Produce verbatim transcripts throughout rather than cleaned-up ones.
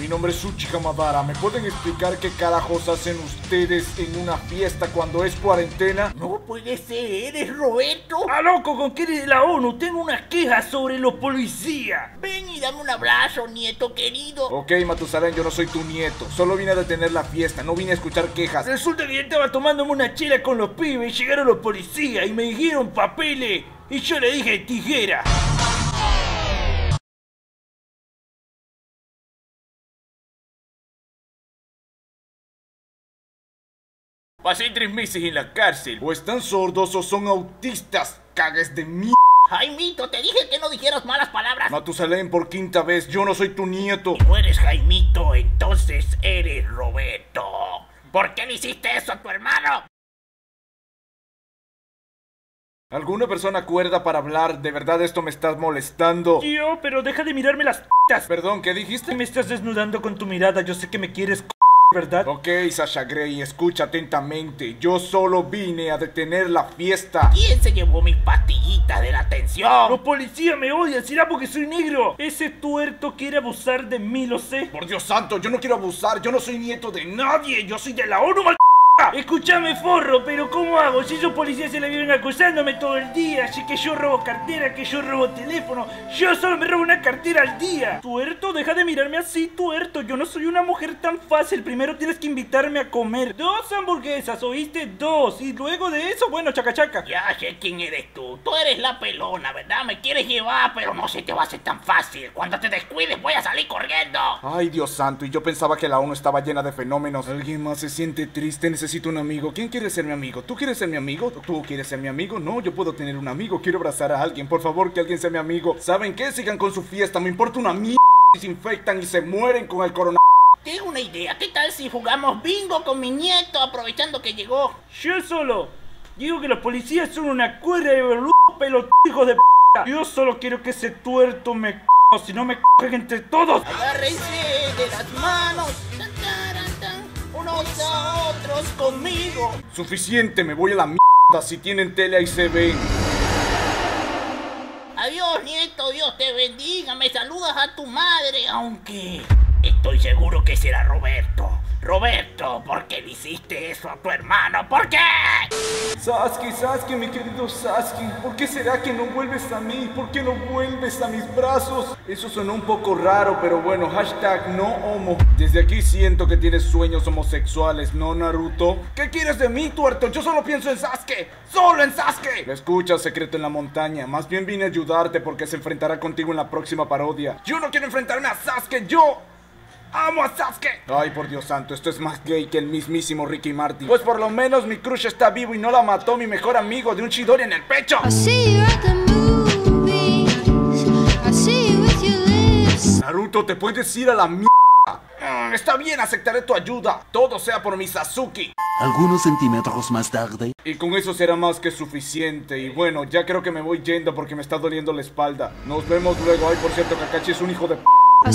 Mi nombre es Uchi Hamadara. ¿Me pueden explicar qué carajos hacen ustedes en una fiesta cuando es cuarentena? No puede ser, eres Roberto. ¡Ah, loco! ¿Con qué eres de la ONU? Tengo unas quejas sobre los policías. Ven y dame un abrazo, nieto querido. Ok, Matusalén, yo no soy tu nieto. Solo vine a detener la fiesta, no vine a escuchar quejas. Resulta que yo estaba tomándome una chela con los pibes y llegaron los policías y me dijeron papeles y yo le dije tijera. Pasé tres meses en la cárcel. O están sordos o son autistas, cagues de mierda. Jaimito, te dije que no dijeras malas palabras. Matusalén, por quinta vez, yo no soy tu nieto. Si no eres Jaimito, entonces eres Roberto. ¿Por qué le hiciste eso a tu hermano? ¿Alguna persona cuerda para hablar? ¿De verdad esto me estás molestando? Tío, pero deja de mirarme las p***as. Perdón, ¿qué dijiste? Me estás desnudando con tu mirada, yo sé que me quieres c***, ¿verdad? Ok, Sasha Grey, escucha atentamente. Yo solo vine a detener la fiesta. ¿Quién se llevó mis pastillitas de la atención? Los policías me odian, será porque soy negro. Ese tuerto quiere abusar de mí, lo sé. Por Dios santo, yo no quiero abusar, yo no soy nieto de nadie, yo soy de la ONU, mal... Escúchame, forro, pero ¿cómo hago? Si esos policías se la viven acusándome todo el día, así que yo robo cartera, que yo robo teléfono, yo solo me robo una cartera al día. Tuerto, deja de mirarme así, tuerto, yo no soy una mujer tan fácil, primero tienes que invitarme a comer dos hamburguesas, ¿oíste? Dos, y luego de eso, bueno, chaca chaca. Ya sé quién eres tú, tú eres la pelona, ¿verdad? Me quieres llevar, pero no se te va a hacer tan fácil. Cuando te descuides voy a salir corriendo. Ay, Dios santo, y yo pensaba que la ONU estaba llena de fenómenos. ¿Alguien más se siente triste? Necesito un amigo. ¿Quién quiere ser mi amigo? ¿Tú quieres ser mi amigo? ¿Tú quieres ser mi amigo? No, yo puedo tener un amigo. Quiero abrazar a alguien. Por favor, que alguien sea mi amigo. ¿Saben qué? Sigan con su fiesta. Me importa una mierda si se infectan y se mueren con el coronavirus. Tengo una idea, ¿qué tal si jugamos bingo con mi nieto aprovechando que llegó? Yo solo digo que los policías son una cuerda de boludo pelotudos hijos de p***. Yo solo quiero que ese tuerto me c***, si no me c***en entre todos. Agárrense de las manos, tan, taran, tan, unos a otros conmigo. Suficiente, me voy a la mierda. Si tienen tele ahí se ven. Adiós, nieto, Dios te bendiga, me saludas a tu madre, aunque estoy seguro que será Roberto. Roberto, ¿por qué le hiciste eso a tu hermano? ¿Por qué? Sasuke, Sasuke, mi querido Sasuke, ¿por qué será que no vuelves a mí? ¿Por qué no vuelves a mis brazos? Eso sonó un poco raro, pero bueno, hashtag no homo. Desde aquí siento que tienes sueños homosexuales, ¿no, Naruto? ¿Qué quieres de mí, tuerto? Yo solo pienso en Sasuke, ¡solo en Sasuke! Lo escuchas, secreto en la montaña. Más bien vine a ayudarte porque se enfrentará contigo en la próxima parodia. Yo no quiero enfrentarme a Sasuke, yo... ¡amo a Sasuke! Ay, por Dios santo, esto es más gay que el mismísimo Ricky Martin. Pues por lo menos mi crush está vivo y no la mató mi mejor amigo de un Chidori en el pecho. Naruto, te puedes ir a la mierda. Mm, está bien, aceptaré tu ayuda. Todo sea por mi Sasuke. Algunos centímetros más tarde. Y con eso será más que suficiente. Y bueno, ya creo que me voy yendo porque me está doliendo la espalda. Nos vemos luego. Ay, por cierto, Kakashi es un hijo de p***.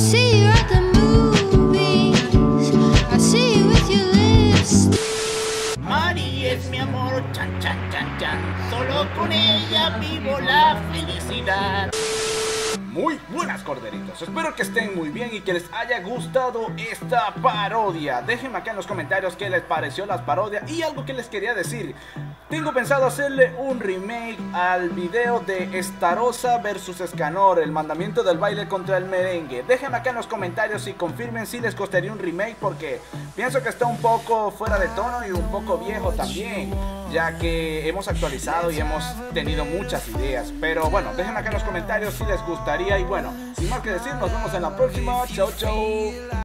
Mari es mi amor, chan chan chan chan. Solo con ella vivo la felicidad. Muy buenas, corderitos, espero que estén muy bien y que les haya gustado esta parodia. Déjenme acá en los comentarios qué les pareció las parodias y algo que les quería decir. Tengo pensado hacerle un remake al video de Estarosa versus Escanor, el mandamiento del baile contra el merengue. Déjenme acá en los comentarios y confirmen si les costaría un remake, porque pienso que está un poco fuera de tono y un poco viejo también, ya que hemos actualizado y hemos tenido muchas ideas. Pero bueno, déjenme acá en los comentarios si les gustaría. Y bueno, sin más que decir, nos vemos en la próxima. Chau, chau.